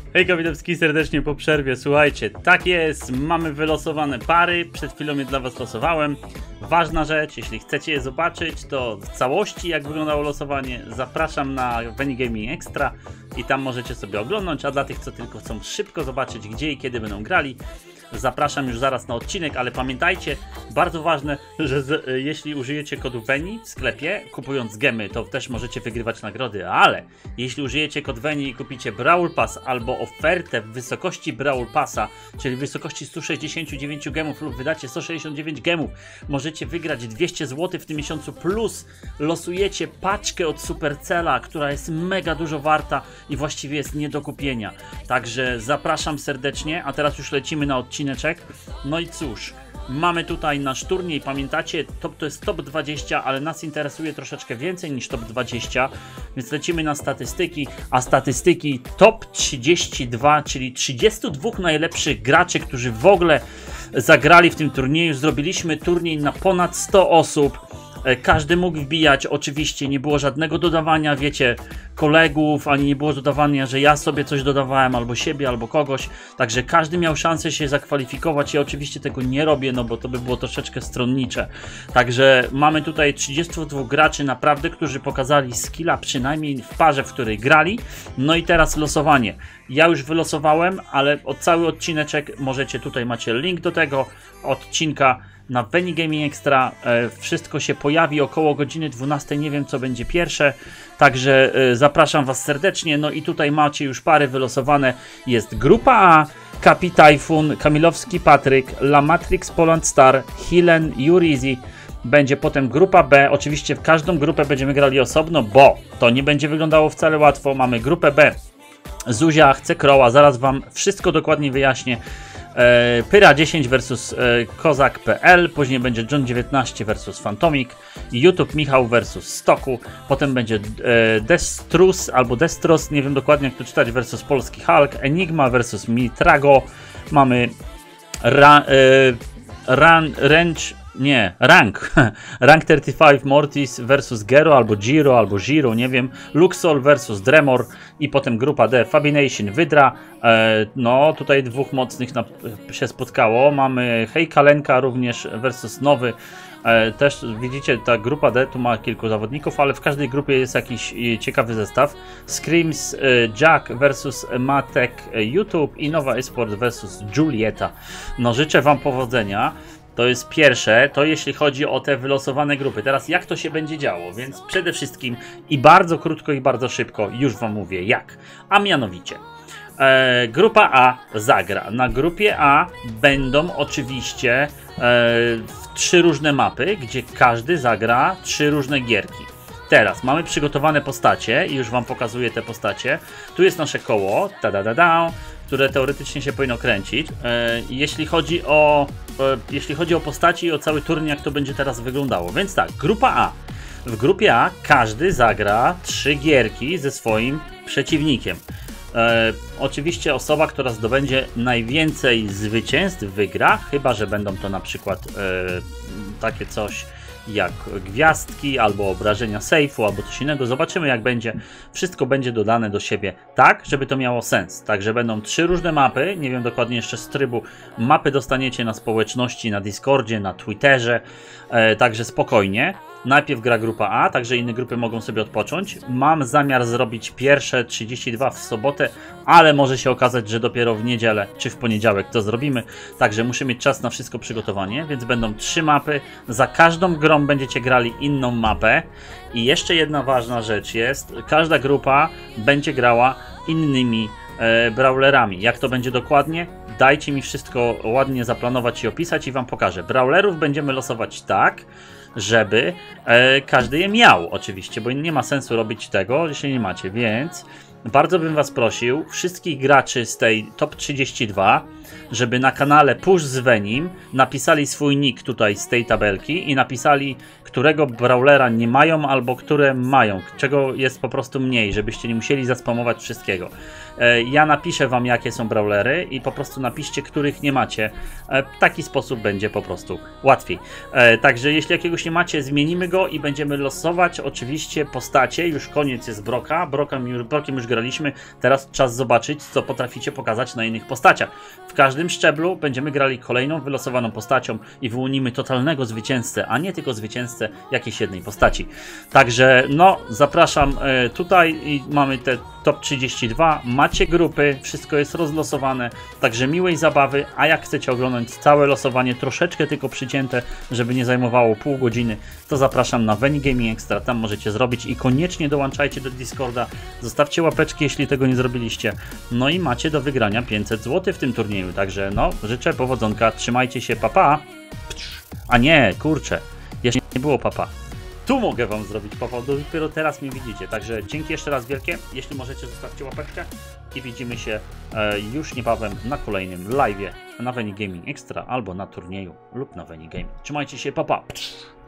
Hejka, witam wszystkich serdecznie po przerwie. Słuchajcie, tak jest, mamy wylosowane pary. Przed chwilą je dla was losowałem. Ważna rzecz, jeśli chcecie je zobaczyć, to w całości jak wyglądało losowanie, zapraszam na Veni Gaming Extra i tam możecie sobie oglądać, a dla tych, co tylko chcą szybko zobaczyć, gdzie i kiedy będą grali, zapraszam już zaraz na odcinek, ale pamiętajcie, bardzo ważne, że jeśli użyjecie kodu VENI w sklepie, kupując gemy, to też możecie wygrywać nagrody, ale jeśli użyjecie kod VENI i kupicie Brawl Pass albo ofertę w wysokości Brawl Passa, czyli w wysokości 169 gemów lub wydacie 169 gemów, możecie wygrać 200 zł w tym miesiącu, plus losujecie paczkę od Supercella, która jest mega dużo warta i właściwie jest nie do kupienia. Także zapraszam serdecznie, a teraz już lecimy na odcineczek. No i cóż, mamy tutaj nasz turniej, pamiętacie, to jest top 20, ale nas interesuje troszeczkę więcej niż top 20, więc lecimy na statystyki, a statystyki top 32, czyli 32 najlepszych graczy, którzy w ogóle zagrali w tym turnieju. Zrobiliśmy turniej na ponad 100 osób. Każdy mógł wbijać, oczywiście nie było żadnego dodawania, wiecie, kolegów, ani nie było dodawania, że ja sobie coś dodawałem, albo siebie, albo kogoś, także każdy miał szansę się zakwalifikować. Ja oczywiście tego nie robię, no bo to by było troszeczkę stronnicze. Także mamy tutaj 32 graczy naprawdę, którzy pokazali skilla, przynajmniej w parze, w której grali. No i teraz losowanie. Ja już wylosowałem, ale cały odcineczek możecie, tutaj macie link do tego odcinka na Veni Gaming Extra. Wszystko się pojawi około godziny 12, nie wiem co będzie pierwsze, także zapraszam was serdecznie. No i tutaj macie już pary wylosowane. Jest grupa A, Kapi Typhoon, Kamilowski Patryk, La Matrix Poland Star, Hilen, Jurizi. Będzie potem grupa B, oczywiście w każdą grupę będziemy grali osobno, bo to nie będzie wyglądało wcale łatwo. Mamy grupę B, Zuzia, chce Croła, zaraz wam wszystko dokładnie wyjaśnię. Pyra 10 versus Kozak.pl, później będzie John 19 versus Fantomik, YouTube Michał versus Stoku, potem będzie Destrus albo Destros, nie wiem dokładnie jak to czytać, versus Polski Hulk, Enigma versus Mitrago, mamy Rank 35 Mortis versus Gero albo Giro, nie wiem, Luxol versus Dremor i potem grupa D, Fabination, Wydra. No tutaj dwóch mocnych się spotkało. Mamy Hejkalenka również versus Nowy. Też widzicie, ta grupa D tu ma kilku zawodników, ale w każdej grupie jest jakiś ciekawy zestaw. Screams Jack versus Matek YouTube i Nowa Esport versus Julieta. No życzę wam powodzenia. To jest pierwsze, to jeśli chodzi o te wylosowane grupy. Teraz jak to się będzie działo, więc przede wszystkim i bardzo krótko i bardzo szybko już wam mówię jak. A mianowicie grupa A zagra. Na grupie A będą oczywiście 3 różne mapy, gdzie każdy zagra 3 różne gierki. Teraz mamy przygotowane postacie i już wam pokazuję te postacie. Tu jest nasze koło, które teoretycznie się powinno kręcić. Jeśli chodzi o postaci i o cały turniej, jak to będzie teraz wyglądało. Więc tak, grupa A. W grupie A każdy zagra 3 gierki ze swoim przeciwnikiem. Oczywiście osoba, która zdobędzie najwięcej zwycięstw, wygra, chyba że będą to na przykład takie coś jak gwiazdki, albo obrażenia sejfu, albo coś innego. Zobaczymy jak będzie. Wszystko będzie dodane do siebie tak, żeby to miało sens. Także będą 3 różne mapy, nie wiem dokładnie jeszcze z trybu. Mapy dostaniecie na społeczności, na Discordzie, na Twitterze, także spokojnie. Najpierw gra grupa A, także inne grupy mogą sobie odpocząć. Mam zamiar zrobić pierwsze 32 w sobotę, ale może się okazać, że dopiero w niedzielę czy w poniedziałek to zrobimy. Także muszę mieć czas na wszystko przygotowanie, więc będą 3 mapy. Za każdą grą będziecie grali inną mapę. I jeszcze jedna ważna rzecz jest, każda grupa będzie grała innymi brawlerami. Jak to będzie dokładnie? Dajcie mi wszystko ładnie zaplanować i opisać i wam pokażę. Brawlerów będziemy losować tak, żeby każdy je miał oczywiście, bo nie ma sensu robić tego, jeśli nie macie, więc bardzo bym was prosił, wszystkich graczy z tej top 32, żeby na kanale Push z Venim napisali swój nick tutaj z tej tabelki i napisali, którego brawlera nie mają albo które mają, czego jest po prostu mniej, żebyście nie musieli zaspamować wszystkiego. Ja napiszę wam, jakie są brawlery i po prostu napiszcie, których nie macie. W taki sposób będzie po prostu łatwiej. Także jeśli jakiegoś nie macie, zmienimy go i będziemy losować oczywiście postacie. Już koniec jest Broka. Brokiem już graliśmy. Teraz czas zobaczyć, co potraficie pokazać na innych postaciach. W każdym szczeblu będziemy grali kolejną wylosowaną postacią i wyłonimy totalnego zwycięzcę, a nie tylko zwycięzcę jakiejś jednej postaci. Także no, zapraszam tutaj i mamy te top 32. Macie grupy, wszystko jest rozlosowane, także miłej zabawy, a jak chcecie oglądać całe losowanie, troszeczkę tylko przycięte, żeby nie zajmowało pół godziny, to zapraszam na Veni Gaming Extra, tam możecie zrobić i koniecznie dołączajcie do Discorda, zostawcie łapeczki, jeśli tego nie zrobiliście, no i macie do wygrania 500 zł w tym turnieju, także no, życzę powodzonka, trzymajcie się, papa. A nie, kurczę, jeszcze nie było papa. Tu mogę wam zrobić papa, dopiero teraz mnie widzicie, także dzięki jeszcze raz wielkie, jeśli możecie zostawcie łapeczkę i widzimy się już niebawem na kolejnym live'ie na Veni Gaming Extra albo na turnieju lub na Veni Gaming. Trzymajcie się, papa.